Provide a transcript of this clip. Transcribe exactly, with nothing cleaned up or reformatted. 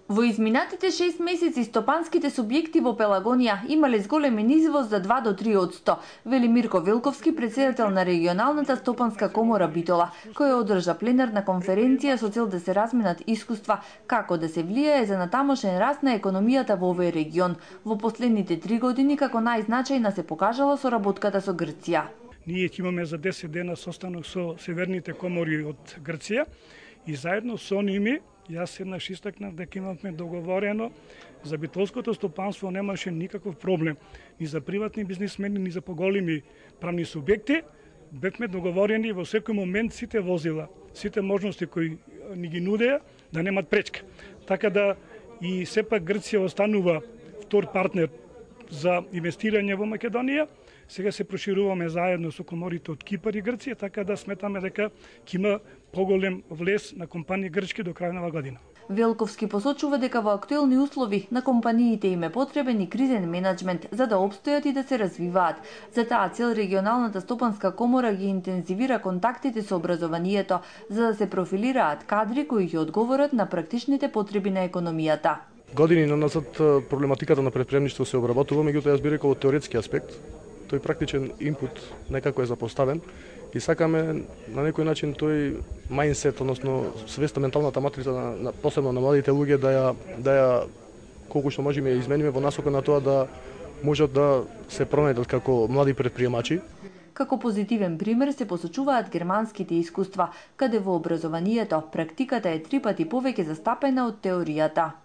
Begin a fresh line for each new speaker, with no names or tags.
Во изминатите шест месеци стопанските субјекти во Пелагонија имале зголем извоз за два до три одсто, вели Мирко Велковски, претседател на регионалната стопанска комора Битола, која одржа пленарна конференција со цел да се разменат искуства како да се влијае за натамошен раст на економијата во овој регион. Во последните три години како најзначајна се покажала соработката со Грција.
Ние ќе имаме за десет дена состанок со северните комори од Грција и заедно со ними јас еднаш истакнав дека имавме договорено за битолското стопанство немаше никаков проблем ни за приватни бизнисмени, ни за поголеми правни субјекти. Бевме договорени во секој момент сите возила, сите можности кои ни ги нудеа да немат пречка. Така да и сепак Грција останува втор партнер за инвестирање во Македонија. Сега се прошируваме заедно со коморите од Кипар и Грција, така да сметаме дека ќе има поголем влез на компании грчки до крај на година.
Велковски посочува дека во актуелни услови на компаниите им е потребен и кризен менеджмент за да опстојат и да се развиваат. За таа цел регионалната стопанска комора ги интензивира контактите со образованието за да се профилираат кадри кои ќе одговорат на практичните потреби на економијата.
Години назад проблематиката на предприемништво се обработува, меѓутоа јас би рекол од теоретски аспект. Тој практичен инпут некако е запоставен и сакаме на некој начин тој мајндсет, односно свеста, менталната матрица на, на посебно на младите луѓе да ја да ја колку што можеме ја измениме во насока на тоа да можат да се пронајдат како млади предприемачи.
Како позитивен пример се посочуваат германските искуства, каде во образованието практиката е три пати повеќе застапена од теоријата.